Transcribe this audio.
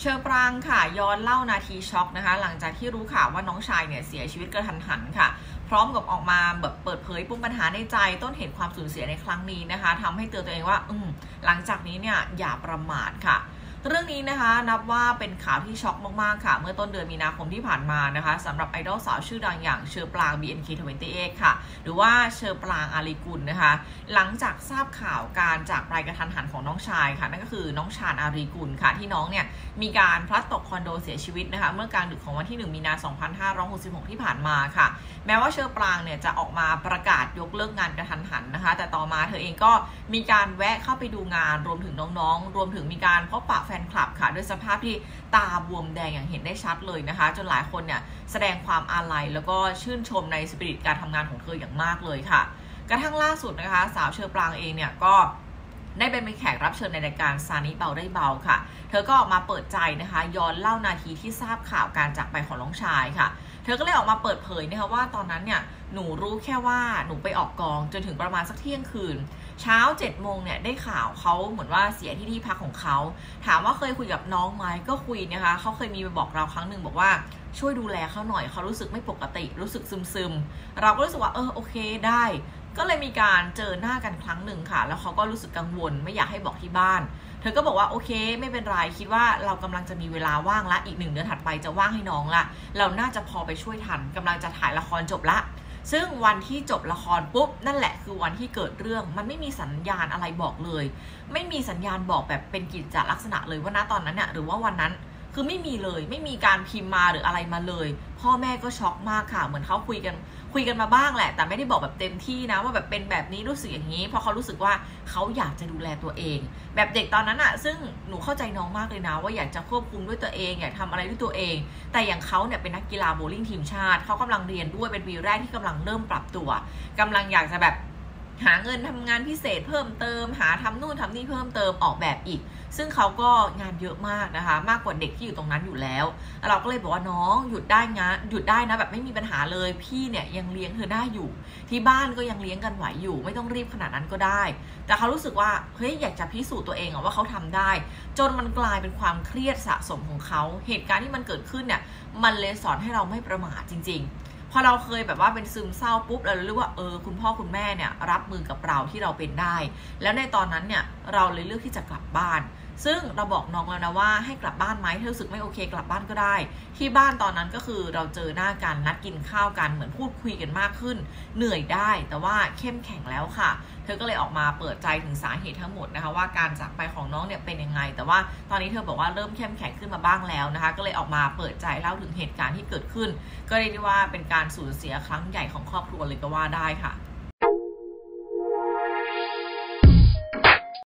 เชอปรางค่ะย้อนเล่านาทีช็อกนะคะหลังจากที่รู้ข่าวว่าน้องชายเนี่ยเสียชีวิตกระทันหันค่ะพร้อมกับออกมาแบบเปิดเผยปมปัญหาในใจต้นเหตุความสูญเสียในครั้งนี้นะคะทำให้เตือนตัวเองว่าหลังจากนี้เนี่ยอย่าประมาทค่ะเรื่องนี้นะคะนับว่าเป็นข่าวที่ช็อกมากๆค่ะเมื่อต้นเดือนมีนาคมที่ผ่านมานะคะสำหรับไอดอลสาวชื่อดังอย่างเชอปราง BNK28 ค่ะหรือว่าเชอปรางอารีกุลนะคะหลังจากทราบข่าวการจากไปกระทันหันของน้องชายค่ะนั่นก็คือน้องชาญอารีกุลค่ะที่น้องเนี่ยมีการพลัดตกคอนโดเสียชีวิตนะคะเมื่อกลางดึกของวันที่1 มีนาคม 2566ที่ผ่านมาค่ะแม้ว่าเชอปรางเนี่ยจะออกมาประกาศยกเลิกงานกระทันหันนะคะแต่ต่อมาเธอเองก็มีการแวะเข้าไปดูงานรวมถึงน้องๆรวมถึงมีการพบปะแฟนคลับค่ะด้วยสภาพที่ตาบวมแดงอย่างเห็นได้ชัดเลยนะคะจนหลายคนเนี่ยแสดงความอาลัยแล้วก็ชื่นชมในสปิริตการทำงานของเธออย่างมากเลยค่ะกระทั่งล่าสุดนะคะสาวเชอปรางเองเนี่ยก็ได้เป็นแขกรับเชิญในรายการซานิเบาได้เบาค่ะเธอก็ออกมาเปิดใจนะคะย้อนเล่านาทีที่ทราบข่าวการจากไปของน้องชายค่ะเธอก็เลยออกมาเปิดเผยนะคะว่าตอนนั้นเนี่ยหนูรู้แค่ว่าหนูไปออกกองจนถึงประมาณสักเที่ยงคืนเช้า7 โมงเนี่ยได้ข่าวเขาเหมือนว่าเสียที่พักของเขาถามว่าเคยคุยกับน้องไหมก็คุยนะคะเขาเคยมีไปบอกเราครั้งหนึ่งบอกว่าช่วยดูแลเขาหน่อยเขารู้สึกไม่ปกติรู้สึกซึมเราก็รู้สึกว่าโอเคได้ก็เลยมีการเจอหน้ากันครั้งหนึ่งค่ะแล้วเขาก็รู้สึกกังวลไม่อยากให้บอกที่บ้านเธอก็บอกว่าโอเคไม่เป็นไรคิดว่าเรากำลังจะมีเวลาว่างละอีก1 เดือนถัดไปจะว่างให้น้องละเราน่าจะพอไปช่วยทันกำลังจะถ่ายละครจบละซึ่งวันที่จบละครปุ๊บนั่นแหละคือวันที่เกิดเรื่องมันไม่มีสัญญาณอะไรบอกเลยไม่มีสัญญาณบอกแบบเป็นกิจจลักษณะเลยว่าณตอนนั้นเนี่ยหรือว่าวันนั้นคือไม่มีเลยไม่มีการพิมพ์มาหรืออะไรมาเลยพ่อแม่ก็ช็อกมากค่ะเหมือนเขาคุยกันมาบ้างแหละแต่ไม่ได้บอกแบบเต็มที่นะว่าแบบเป็นแบบนี้รู้สึกอย่างนี้เพราะเขารู้สึกว่าเขาอยากจะดูแลตัวเองแบบเด็กตอนนั้นอะซึ่งหนูเข้าใจน้องมากเลยนะว่าอยากจะควบคุมด้วยตัวเองอยากทำอะไรด้วยตัวเองแต่อย่างเขาเนี่ยเป็นนักกีฬาโบว์ลิ่งทีมชาติเขากำลังเรียนด้วยเป็นปีแรกที่กำลังเริ่มปรับตัวกำลังอยากจะแบบหาเงินทำงานพิเศษเพิ่มเติมหาทำนู่นทำนี่เพิ่มเติมออกแบบอีกซึ่งเขาก็งานเยอะมากนะคะมากกว่าเด็กที่อยู่ตรงนั้นอยู่แล้วเราก็เลยบอกว่าน้องหยุดได้นะแบบไม่มีปัญหาเลยพี่เนี่ยยังเลี้ยงเธอได้อยู่ที่บ้านก็ยังเลี้ยงกันไหวอยู่ไม่ต้องรีบขนาดนั้นก็ได้แต่เขารู้สึกว่าเฮ้ยอยากจะพิสูจน์ตัวเองว่าเขาทำได้จนมันกลายเป็นความเครียดสะสมของเขาเหตุการณ์ที่มันเกิดขึ้นเนี่ยมันเลยสอนให้เราไม่ประมาทจริงๆพอเราเคยแบบว่าเป็นซึมเศร้าปุ๊บเรารู้ว่าคุณพ่อคุณแม่เนี่ยรับมือกับเราที่เราเป็นได้แล้วในตอนนั้นเนี่ยเราเลยเลือกที่จะกลับบ้านซึ่งเราบอกน้องแล้วนะว่าให้กลับบ้านไหมถ้ารู้สึกไม่โอเคกลับบ้านก็ได้ที่บ้านตอนนั้นก็คือเราเจอหน้ากันนัดกินข้าวกันเหมือนพูดคุยกันมากขึ้นเหนื่อยได้แต่ว่าเข้มแข็งแล้วค่ะเธอก็เลยออกมาเปิดใจถึงสาเหตุทั้งหมดนะคะว่าการจากไปของน้องเนี่ยเป็นยังไงแต่ว่าตอนนี้เธอบอกว่าเริ่มเข้มแข็งขึ้นมาบ้างแล้วนะคะก็เลยออกมาเปิดใจเล่าถึงเหตุการณ์ที่เกิดขึ้นก็เรียกได้ว่าเป็นการสูญเสียครั้งใหญ่ของครอบครัวเลยก็ว่าได้ค่ะ